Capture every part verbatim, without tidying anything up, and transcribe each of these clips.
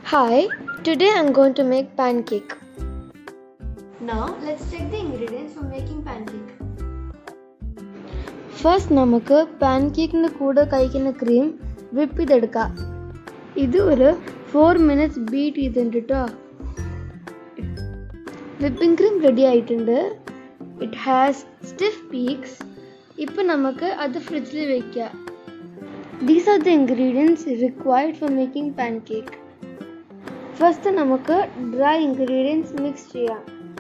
Hi, today I'm going to make pancake. Now let's check the ingredients for making pancake. First നമുക്ക് പാൻകേക്കിന് കൂടെ കഴിക്കുന്ന cream whip ചെയ്തെടുക്കാം. ഇത് ഒരു four minutes beat ചെയ്തിട്ടുണ്ട് ട്ടോ. Whipping cream ready ആയിട്ടുണ്ട്. It has stiff peaks. ഇപ്പോൾ നമുക്ക് അത് ഫ്രിഡ്ജിൽ വെക്കാം. These are the ingredients required for making pancake. First നമുക്ക് dry ingredients mix ചെയ്യാം.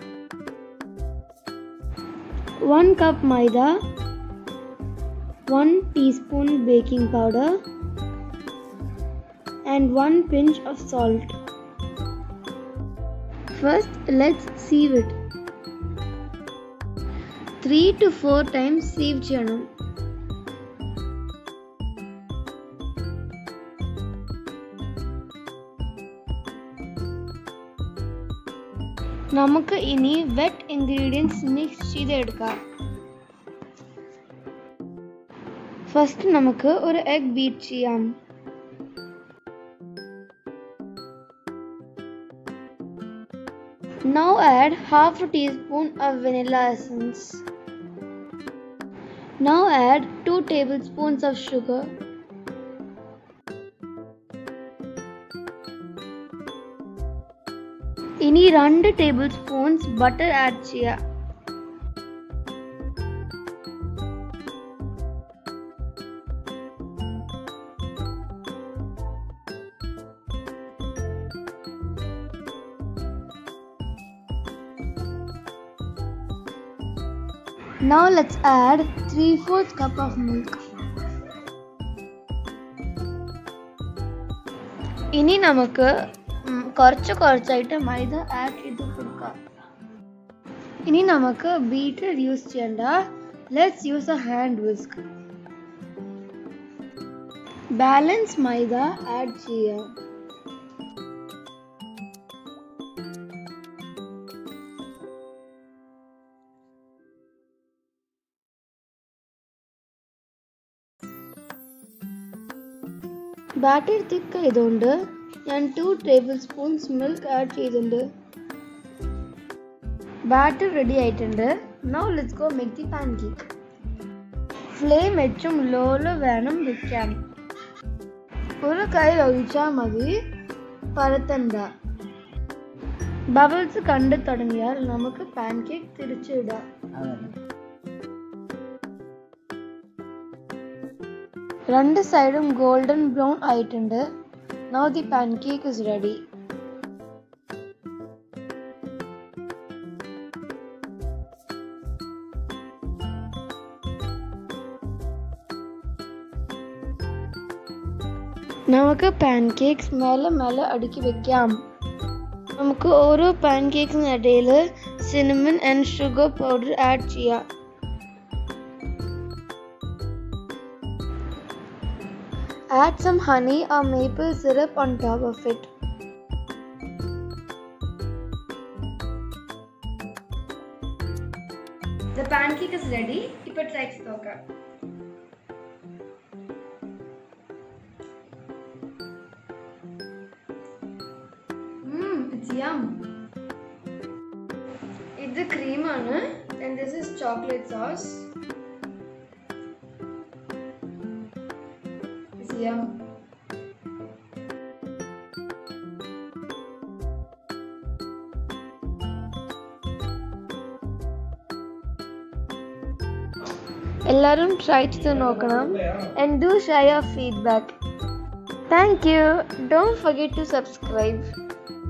one cup maida, one teaspoon baking powder and one pinch of salt. First let's sieve it. three to four times sieve ചെയ്യണം. നമുക്ക് ഇനി wet ingredients mix ചെയ്തെടുക്കാം. First നമുക്ക് ഒരു egg beat ചെയ്യാം. Now add half a teaspoon of vanilla essence. Now add two tablespoons of sugar. ഇനി രണ്ട് tablespoons butter add ചെയ്യാം. Now let's add three fourths cup of milk. ഇനി നമുക്ക് കുറച്ച് കുറച്ചായിട്ട് മൈദ ആഡ് ചെയ്ത് കൊടുക്കാം. ഇനി നമുക്ക് ബീറ്റർ യൂസ് ചെയ്യണ്ട. Let's use a hand whisk. Balance maida add ചെയ്യാം. ബാറ്റർ തിക്ക് ആയതുകൊണ്ട് ഞാൻ two tablespoons milk add ചെയ്തിട്ടുണ്ട്. ബാറ്റർ റെഡി ആയിട്ടുണ്ട്. Now let's go make the pancake. Flame ഏറ്റവും ലോയിൽ വേണം വെക്കാൻ. ഒരു കൈ ഒഴിച്ചാൽ മതി, പരത്തണ്ട. ബബിൾസ് കണ്ടു തുടങ്ങിയാൽ നമുക്ക് പാൻകേക്ക് തിരിച്ചിടാം. രണ്ട് സൈഡും ഗോൾഡൻ ബ്രൗൺ ആയിട്ടുണ്ട്. Now the pancake is ready. നമുക്ക് പാൻകേക്സ് മേലെ മേലെ അടുക്കി വെക്കാം. നമുക്ക് ഓരോ പാൻകേക്സിന് ഇടയിൽ cinnamon and sugar powder add ചെയ്യാം. Add some honey or maple syrup on top of it. The pancake is ready. Ipo try ചെയ്ത് നോക്കാം. Mmm, it's yum. ഇത് cream ആണ് and this is chocolate sauce. Yum. എല്ലാവരും try ചെയ്ത് നോക്കണം and do share your feedback. Thank you. Don't forget to subscribe.